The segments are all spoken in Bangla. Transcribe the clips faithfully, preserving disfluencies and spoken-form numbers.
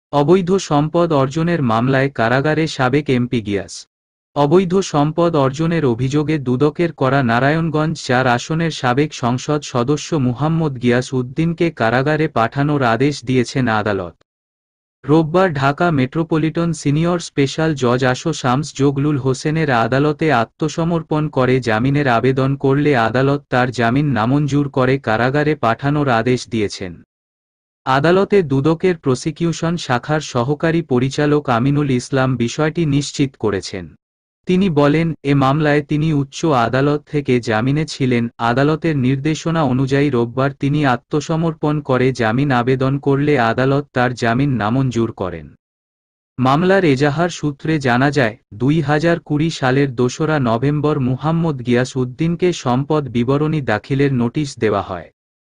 অবৈধ সম্পদ অর্জনের মামলায় কারাগারে সাবেক এমপি গিয়াস। অবৈধ সম্পদ অর্জনের অভিযোগে দুদকের করা নারায়ণগঞ্জ চার আসনের সাবেক সংসদ সদস্য মুহাম্মদ গিয়াস উদ্দিনকে কারাগারে পাঠানোর আদেশ দিয়েছেন আদালত। রোববার ঢাকা মেট্রোপলিটন সিনিয়র স্পেশাল জজ আশো শামস জগলুল হোসেনের আদালতে আত্মসমর্পণ করে জামিনের আবেদন করলে আদালত তার জামিন নামঞ্জুর করে কারাগারে পাঠানোর আদেশ দিয়েছেন। আদালতে দুদকের প্রসিকিউশন শাখার সহকারী পরিচালক আমিনুল ইসলাম বিষয়টি নিশ্চিত করেছেন। তিনি বলেন, এ মামলায় তিনি উচ্চ আদালত থেকে জামিনে ছিলেন। আদালতের নির্দেশনা অনুযায়ী রোববার তিনি আত্মসমর্পণ করে জামিন আবেদন করলে আদালত তার জামিন নামঞ্জুর করেন। মামলার এজাহার সূত্রে জানা যায়, দুই হাজার কুড়ি সালের দোসরা নভেম্বর মুহাম্মদ গিয়াস উদ্দিনকে সম্পদ বিবরণী দাখিলের নোটিশ দেওয়া হয়।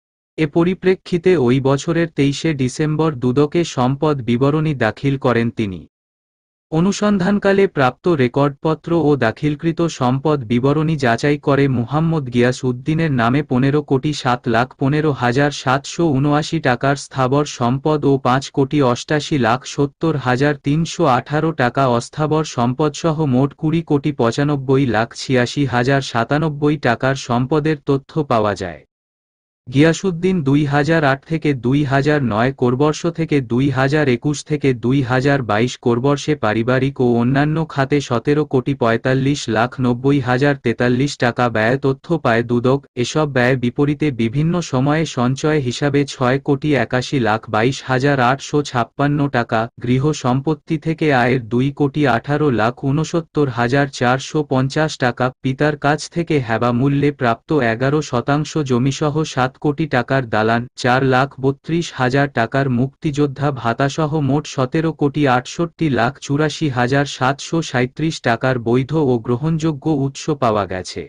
এ পরিপ্রেক্ষিতে ওই বছরের তেইশে ডিসেম্বর দুদকে সম্পদ বিবরণী দাখিল করেন তিনি। অনুসন্ধানকালে প্রাপ্ত রেকর্ডপত্র ও দাখিলকৃত সম্পদ বিবরণী যাচাই করে মুহাম্মদ গিয়াস উদ্দিনের নামে পনেরো কোটি সাত লাখ পনেরো হাজার সাতশো উনআশি টাকার স্থাবর সম্পদ ও পাঁচ কোটি অষ্টাশি লাখ সত্তর হাজার তিনশো আঠারো টাকা অস্থাবর সম্পদসহ মোট কুড়ি কোটি পঁচানব্বই লাখ ছিয়াশি হাজার সাতানব্বই টাকার সম্পদের তথ্য পাওয়া যায়। গিয়াসউদ্দিন দুই হাজার আট থেকে দুই হাজার নয় কোরবর্ষ থেকে দুই হাজার একুশ থেকে দুই হাজার বাইশ কোরবর্ষে পারিবারিক ও অন্যান্য খাতে সতেরো কোটি পঁয়তাল্লিশ লাখ নব্বই হাজার তেতাল্লিশ টাকা ব্যয় তথ্য পায় দুদক। এসব ব্যয় বিপরীতে বিভিন্ন সময়ে সঞ্চয় হিসাবে ছয় কোটি একাশি লাখ বাইশ হাজার আটশো ছাপ্পান্ন টাকা, গৃহ সম্পত্তি থেকে আয়ের দুই কোটি আঠারো লাখ ঊনসত্তর হাজার চারশো পঞ্চাশ টাকা, পিতার কাছ থেকে হেবা মূল্যে প্রাপ্ত এগারো শতাংশ জমিসহ সাত কোটি টাকার দালান, চার লাখ বত্রিশ হাজার টাকার মুক্তিযোদ্ধা ভাতাসহ মোট সতেরো কোটি আটষট্টি লাখ চুরাশি হাজার সাতশো সাঁইত্রিশ টাকার বৈধ ও গ্রহণযোগ্য উৎস পাওয়া গেছে।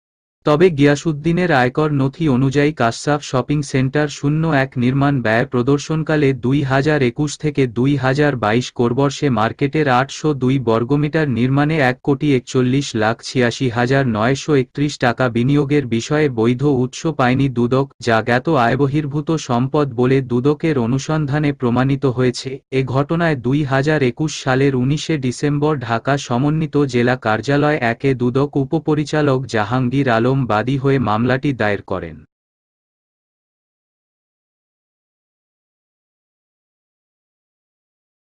তবে গিয়াসউদ্দিনের আয়কর নথি অনুযায়ী কাশসাফ শপিং সেন্টার শূন্য এক নির্মাণ ব্যয় প্রদর্শনকালে দুই হাজার একুশ থেকে দুই হাজার বাইশ কোরবর্ষে মার্কেটের আটশো দুই বর্গমিটার নির্মাণে এক কোটি একচল্লিশ লাখ ছিয়াশি হাজার নয়শো একত্রিশ টাকা বিনিয়োগের বিষয়ে বৈধ উৎস পায়নি দুদক, যা জ্ঞাত আয়বহির্ভূত সম্পদ বলে দুদকের অনুসন্ধানে প্রমাণিত হয়েছে। এ ঘটনায় দুই হাজার একুশ সালের উনিশে ডিসেম্বর ঢাকা সমন্বিত জেলা কার্যালয় একে দুদক উপপরিচালক জাহাঙ্গীর আলম বাদী হয়ে মামলাটি দায়ের করেন।